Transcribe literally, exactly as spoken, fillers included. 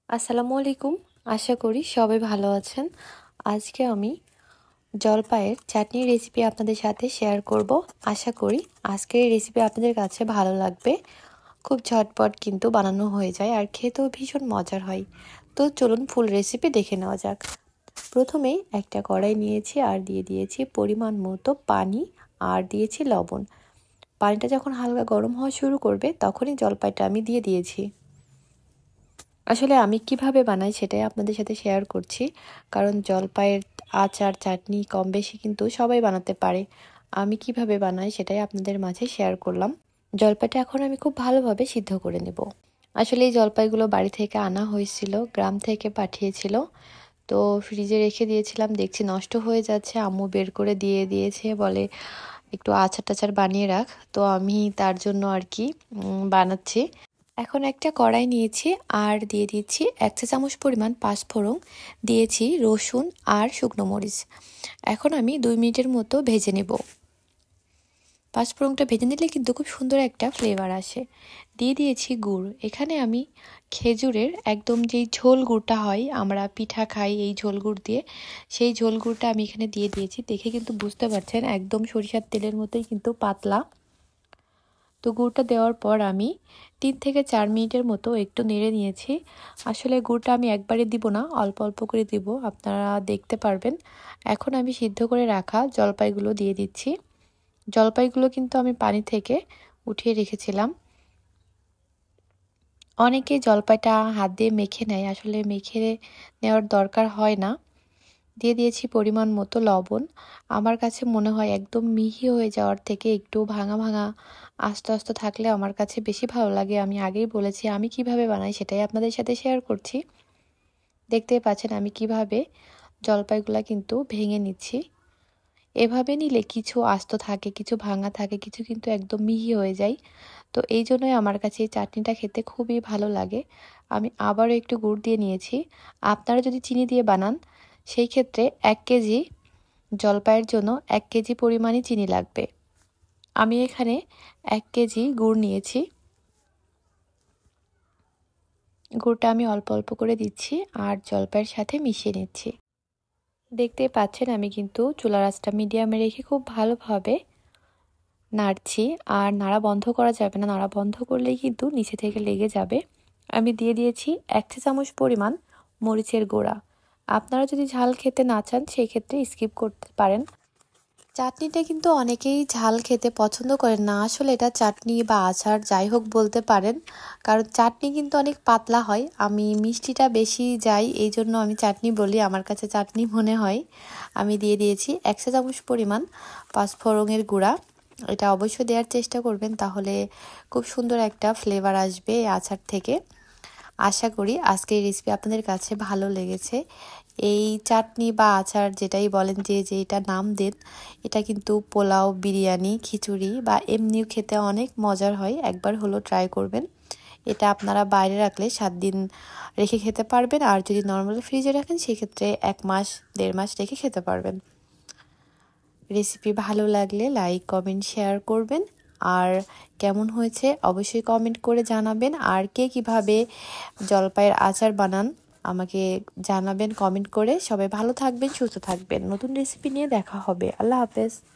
আসসালামু আলাইকুম। আশা করি সবাই ভালো আছেন। আজকে আমি জলপাইয়ের চাটনির রেসিপি আপনাদের সাথে শেয়ার করব। আশা করি আজকের এই রেসিপি আপনাদের কাছে ভালো লাগবে। খুব ঝটপট কিন্তু বানানো হয়ে যায় আর খেতেও ভীষণ মজার হয়। তো চলুন ফুল রেসিপি দেখে নেওয়া যাক। প্রথমেই একটা কড়াই নিয়েছি আর দিয়ে দিয়েছি পরিমাণ মতো পানি আর দিয়েছি লবণ। পানিটা যখন হালকা গরম হওয়া শুরু করবে তখনই জলপাইটা আমি দিয়ে দিয়েছি। আসলে আমি কিভাবে বানাই সেটাই আপনাদের সাথে শেয়ার করছি, কারণ জলপাইয়ের আচার চাটনি কম বেশি কিন্তু সবাই বানাতে পারে। আমি কিভাবে বানাই সেটাই আপনাদের মাঝে শেয়ার করলাম। জলপাইটা এখন আমি খুব ভালোভাবে সিদ্ধ করে নেব। আসলে এই জলপাইগুলো বাড়ি থেকে আনা হয়েছিল, গ্রাম থেকে পাঠিয়েছিল, তো ফ্রিজে রেখে দিয়েছিলাম। দেখছি নষ্ট হয়ে যাচ্ছে, আম্মু বের করে দিয়ে দিয়েছে, বলে একটু আচার টাচার বানিয়ে রাখ। তো আমি তার জন্য আর কি বানাচ্ছি। এখন একটা কড়াই নিয়েছি আর দিয়ে দিচ্ছি এক চা চামচ পরিমাণ পাঁচফোড়ন, দিয়েছি রসুন আর শুকনো মরিচ। এখন আমি দুই মিনিটের মতো ভেজে নেব। পাঁচফোড়নটা ভেজে নিলে কিন্তু খুব সুন্দর একটা ফ্লেভার আসে। দিয়ে দিয়েছি গুড়। এখানে আমি খেজুরের একদম যেই ঝোল গুড়টা হয়, আমরা পিঠা খাই এই ঝোল গুড় দিয়ে, সেই ঝোল গুড়টা আমি এখানে দিয়ে দিয়েছি। দেখে কিন্তু বুঝতে পারছেন একদম সরিষার তেলের মতোই কিন্তু পাতলা। তো গুড়টা দেওয়ার পর আমি তিন থেকে চার মিনিটের মতো একটু নেড়ে নিয়েছি। আসলে গুড়টা আমি একবারে দিব না, অল্প অল্প করে দিব, আপনারা দেখতে পারবেন। এখন আমি সিদ্ধ করে রাখা জলপাইগুলো দিয়ে দিচ্ছি। জলপাইগুলো কিন্তু আমি পানি থেকে উঠিয়ে রেখেছিলাম। অনেকে জলপাইটা হাত দিয়ে মেখে নেয়, আসলে মেখে নেওয়ার দরকার হয় না। দিয়ে দিয়েছি পরিমাণ মতো লবণ। আমার কাছে মনে হয় একদম মিহি হয়ে যাওয়ার থেকে একটু ভাঙা ভাঙা আস্তে আস্তে থাকলে আমার কাছে বেশি ভালো লাগে। আমি আগেই বলেছি আমি কিভাবে বানাই সেটাই আপনাদের সাথে শেয়ার করছি। দেখতেই পাচ্ছেন আমি কিভাবে জলপাইগুলা কিন্তু ভেঙে নিচ্ছি। এভাবে নিলে কিছু আস্ত থাকে, কিছু ভাঙা থাকে, কিছু কিন্তু একদম মিহি হয়ে যায়। তো এই জন্যই আমার কাছে এই চাটনিটা খেতে খুবই ভালো লাগে। আমি আবারও একটু গুড় দিয়ে নিয়েছি। আপনারা যদি চিনি দিয়ে বানান সেই ক্ষেত্রে এক কেজি জলপাইয়ের জন্য এক কেজি পরিমাণই চিনি লাগবে। আমি এখানে এক কেজি গুড় নিয়েছি। গুড়টা আমি অল্প অল্প করে দিচ্ছি আর জলপাইয়ের সাথে মিশিয়ে নিচ্ছি। দেখতেই পাচ্ছেন আমি কিন্তু চুলার আঁচটা মিডিয়ামে রেখে খুব ভালোভাবে নাড়ছি। আর নাড়া বন্ধ করা যাবে না, নাড়া বন্ধ করলেই কিন্তু নিচে থেকে লেগে যাবে। আমি দিয়ে দিয়েছি এক চা চামচ পরিমাণ মরিচের গুঁড়া। আপনারা যদি ঝাল খেতে না চান সেই ক্ষেত্রে স্কিপ করতে পারেন। চাটনিটা কিন্তু অনেকেই ঝাল খেতে পছন্দ করেন না, আসলে এটা চাটনি বা আচার যাই হোক বলতে পারেন, কারণ চাটনি কিন্তু অনেক পাতলা হয়। আমি মিষ্টিটা বেশি যাই এই জন্য আমি চাটনি বলি, আমার কাছে চাটনি মনে হয়। আমি দিয়ে দিয়েছি এক চা চামচ পরিমাণ পাঁচফোড়নের গুঁড়া। এটা অবশ্যই দেওয়ার চেষ্টা করবেন, তাহলে খুব সুন্দর একটা ফ্লেভার আসবে এই আচার থেকে। আশা করি আজকের রেসিপি আপনাদের কাছে ভালো লেগেছে। এই চাটনি বা আচার যেটাই বলেন, যে যেটা নাম দেন, এটা কিন্তু পোলাও, বিরিয়ানি, খিচুড়ি বা এমনিও খেতে অনেক মজার হয়। একবার হলো ট্রাই করবেন। এটা আপনারা বাইরে রাখলে সাত দিন রেখে খেতে পারবেন, আর যদি নর্মাল ফ্রিজে রাখেন সেক্ষেত্রে এক মাস দেড় মাস রেখে খেতে পারবেন। রেসিপি ভালো লাগলে লাইক কমেন্ট শেয়ার করবেন, আর কেমন হয়েছে অবশ্যই কমেন্ট করে জানাবেন। আর কে কিভাবে জলপাইয়ের আচার বানান আমাকে জানাবেন কমেন্ট করে। সবাই ভালো থাকবেন, সুস্থ থাকবেন। নতুন রেসিপি নিয়ে দেখা হবে। আল্লাহ হাফেজ।